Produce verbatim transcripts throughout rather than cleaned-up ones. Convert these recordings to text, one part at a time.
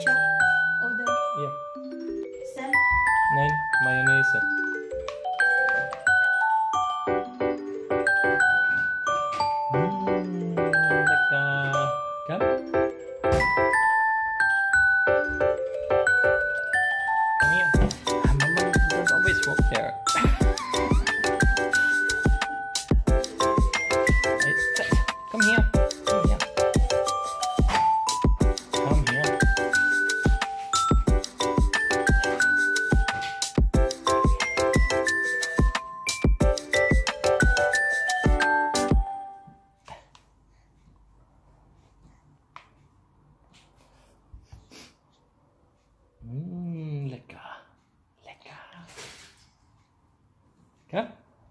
ketchup. Order. Yeah. Sell. Nein, Mayonnaise. Mm, lecker. Komm. Come here. Ah, Mama doesn't always walk there. Hey, Come here. Come here. Come here. Mm, lecker. Lecker. Komm.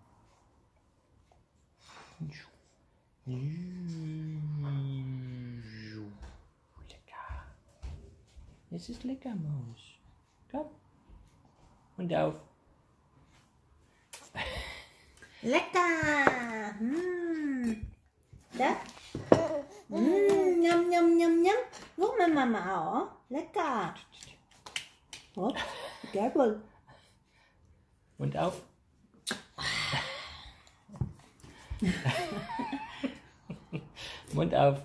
Lecker. Es ist lecker, Maus. Komm. Und auf. Lecker. Hmm. That. Hmm. Yum yum yum yum. Look, my mama. Oh, lecker. What? Careful. Und auf. Mund auf.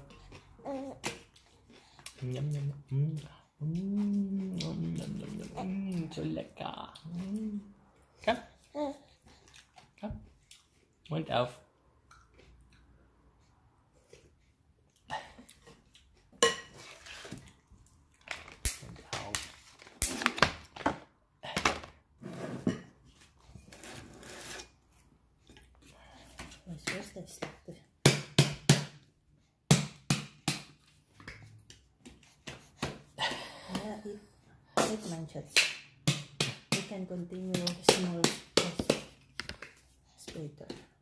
Yum, yum. Mm. Mm, yum, yum, yum, yum. Mm, so lecker. Mm. Komm. Komm. Mund auf. Mund auf. What's what's this? Yeah, it, it mentions. We can continue small later.